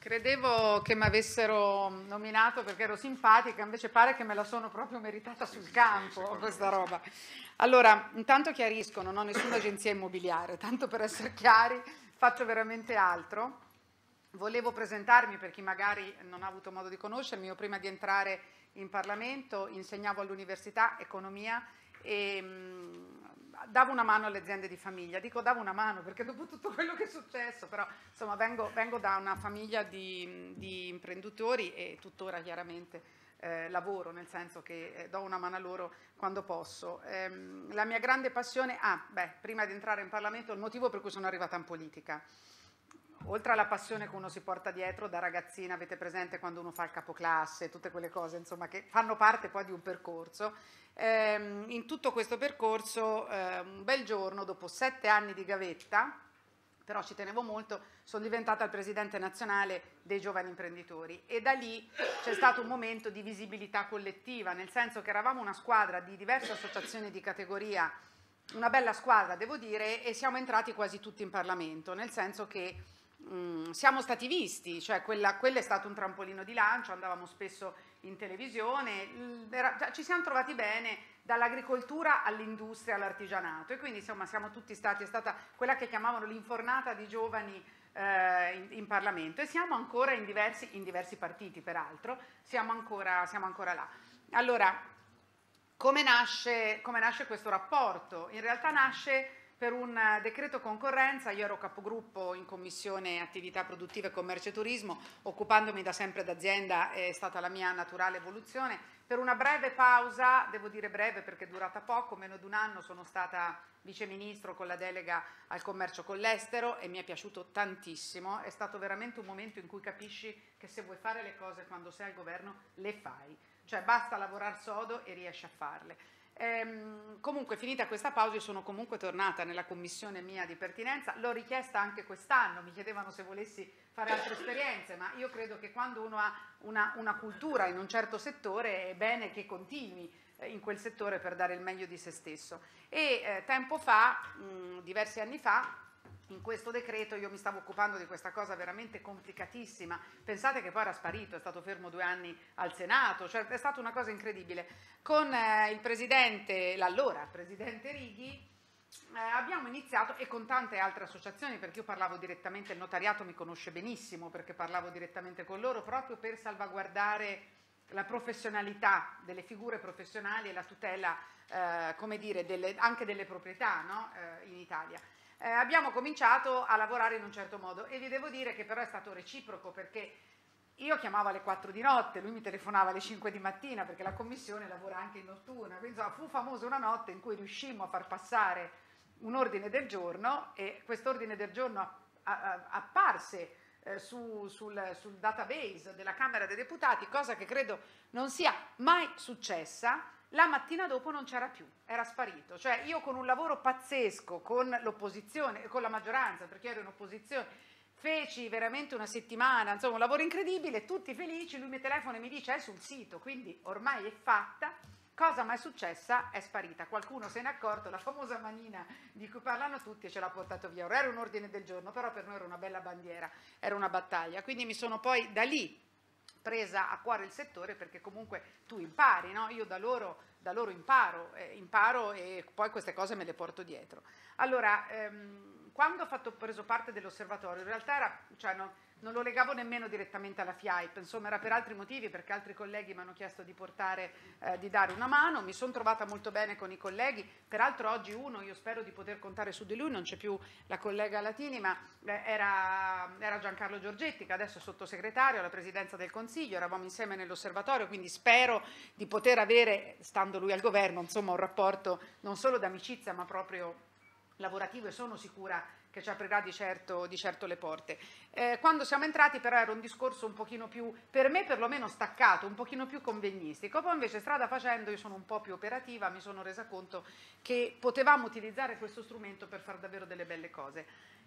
credevo che mi avessero nominato perché ero simpatica, invece pare che me la sono proprio meritata sul campo questa roba. Allora, intanto chiarisco, non ho nessuna agenzia immobiliare, tanto per essere chiari, faccio veramente altro. Volevo presentarmi per chi magari non ha avuto modo di conoscermi. Io prima di entrare in Parlamento insegnavo all'università economia e davo una mano alle aziende di famiglia. Dico davo una mano perché dopo tutto quello che è successo, però insomma vengo da una famiglia di imprenditori e tuttora chiaramente lavoro, nel senso che do una mano a loro quando posso. La mia grande passione, prima di entrare in Parlamento, il motivo per cui sono arrivata in politica. Oltre alla passione che uno si porta dietro da ragazzina, avete presente quando uno fa il capoclasse, tutte quelle cose insomma che fanno parte poi di un percorso, in tutto questo percorso un bel giorno, dopo 7 anni di gavetta, però ci tenevo molto, sono diventata il presidente nazionale dei giovani imprenditori e da lì c'è stato un momento di visibilità collettiva, nel senso che eravamo una squadra di diverse associazioni di categoria, una bella squadra devo dire, e siamo entrati quasi tutti in Parlamento, nel senso che siamo stati visti, cioè quello è stato un trampolino di lancio, andavamo spesso in televisione, ci siamo trovati bene dall'agricoltura all'industria, all'artigianato e quindi insomma siamo tutti stati, è stata quella che chiamavano l'infornata di giovani in Parlamento e siamo ancora in diversi partiti peraltro, siamo ancora là. Allora, come nasce questo rapporto? In realtà nasce per un decreto concorrenza. Io ero capogruppo in Commissione Attività Produttive, Commercio e Turismo, occupandomi da sempre d'azienda, è stata la mia naturale evoluzione. Per una breve pausa, devo dire breve perché è durata poco, meno di un anno, sono stata viceministro con la delega al commercio con l'estero e mi è piaciuto tantissimo. È stato veramente un momento in cui capisci che se vuoi fare le cose quando sei al governo, le fai. Cioè basta lavorare sodo e riesci a farle. Comunque finita questa pausa io sono comunque tornata nella commissione mia di pertinenza, l'ho richiesta anche quest'anno, mi chiedevano se volessi fare altre esperienze, ma io credo che quando uno ha una cultura in un certo settore è bene che continui in quel settore per dare il meglio di se stesso. E tempo fa, diversi anni fa, in questo decreto io mi stavo occupando di questa cosa veramente complicatissima, pensate che poi era sparito, è stato fermo 2 anni al Senato, cioè è stata una cosa incredibile. Con il presidente, l'allora presidente Righi, abbiamo iniziato, e con tante altre associazioni, perché io parlavo direttamente, il notariato mi conosce benissimo perché parlavo direttamente con loro, proprio per salvaguardare la professionalità delle figure professionali e la tutela, come dire, anche delle proprietà, no? In Italia. Abbiamo cominciato a lavorare in un certo modo e vi devo dire che però è stato reciproco perché io chiamavo alle 4 di notte, lui mi telefonava alle 5 di mattina perché la commissione lavora anche in notturna, quindi insomma, fu famosa una notte in cui riuscimmo a far passare un ordine del giorno e quest'ordine del giorno apparse sul database della Camera dei Deputati, cosa che credo non sia mai successa. La mattina dopo non c'era più, era sparito. Cioè io con un lavoro pazzesco con l'opposizione, con la maggioranza, perché ero in opposizione, feci veramente una settimana, insomma un lavoro incredibile, tutti felici, lui mi telefona e mi dice è sul sito, quindi ormai è fatta. Cosa mai successa? È sparita. Qualcuno se n'è accorto, la famosa manina di cui parlano tutti e ce l'ha portato via. Ora era un ordine del giorno, però per noi era una bella bandiera, era una battaglia. Quindi mi sono poi da lì presa a cuore il settore perché comunque tu impari, no? Io da loro imparo e poi queste cose me le porto dietro. Allora, quando ho preso parte dell'osservatorio, in realtà non lo legavo nemmeno direttamente alla FIAIP, insomma era per altri motivi, perché altri colleghi mi hanno chiesto di dare una mano, mi sono trovata molto bene con i colleghi, peraltro oggi io spero di poter contare su di lui, non c'è più la collega Latini, ma era Giancarlo Giorgetti, che adesso è sottosegretario alla Presidenza del Consiglio, eravamo insieme nell'osservatorio, quindi spero di poter avere, stando lui al governo, insomma un rapporto non solo d'amicizia ma proprio lavorativo e sono sicura che ci aprirà di certo le porte. Quando siamo entrati però era un discorso un pochino più, per me perlomeno staccato, un pochino più convegnistico, poi invece strada facendo io sono un po' più operativa, mi sono resa conto che potevamo utilizzare questo strumento per fare davvero delle belle cose.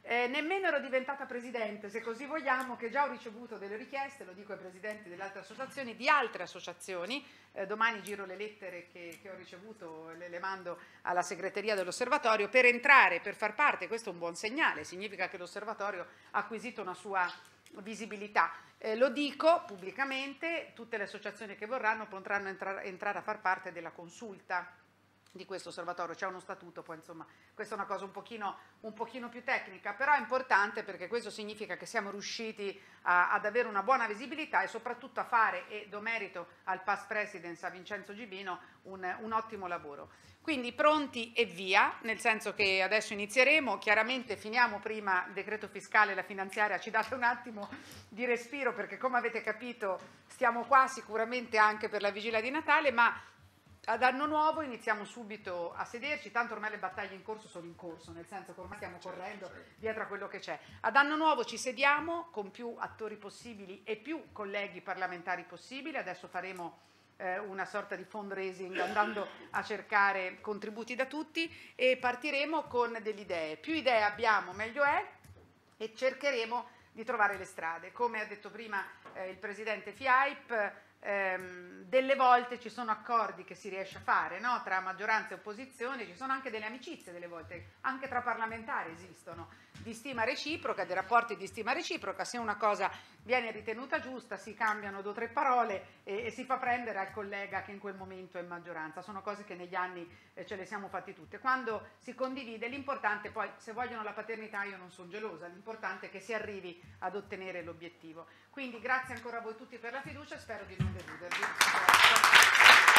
Nemmeno ero diventata presidente, se così vogliamo, che già ho ricevuto delle richieste, lo dico ai presidenti delle altre associazioni, di altre associazioni. Domani giro le lettere che ho ricevuto, le mando alla segreteria dell'osservatorio per entrare, per far parte. Questo è un buon segnale, significa che l'osservatorio ha acquisito una sua visibilità. Lo dico pubblicamente, tutte le associazioni che vorranno potranno entrare a far parte della consulta di questo osservatorio. C'è uno statuto, poi insomma questa è una cosa un pochino più tecnica, però è importante perché questo significa che siamo riusciti ad avere una buona visibilità e soprattutto a fare, e do merito al past president, a Vincenzo Gibino, un ottimo lavoro. Quindi pronti e via, nel senso che adesso inizieremo, chiaramente finiamo prima il decreto fiscale e la finanziaria, ci date un attimo di respiro perché come avete capito stiamo qua sicuramente anche per la vigilia di Natale, ma ad anno nuovo iniziamo subito a sederci, tanto ormai le battaglie in corso sono in corso, nel senso che ormai stiamo correndo dietro a quello che c'è. Ad anno nuovo ci sediamo con più attori possibili e più colleghi parlamentari possibili, adesso faremo una sorta di fundraising andando a cercare contributi da tutti e partiremo con delle idee. Più idee abbiamo meglio è e cercheremo di trovare le strade. Come ha detto prima il presidente FIAIP, delle volte ci sono accordi che si riesce a fare, no? Tra maggioranza e opposizione, ci sono anche delle amicizie delle volte, anche tra parlamentari esistono, di stima reciproca, dei rapporti di stima reciproca, se una cosa viene ritenuta giusta si cambiano 2 o 3 parole e si fa prendere al collega che in quel momento è in maggioranza, sono cose che negli anni ce le siamo fatti tutte. Quando si condivide l'importante, poi se vogliono la paternità io non sono gelosa, l'importante è che si arrivi ad ottenere l'obiettivo. Quindi grazie ancora a voi tutti per la fiducia e spero di non deludervi.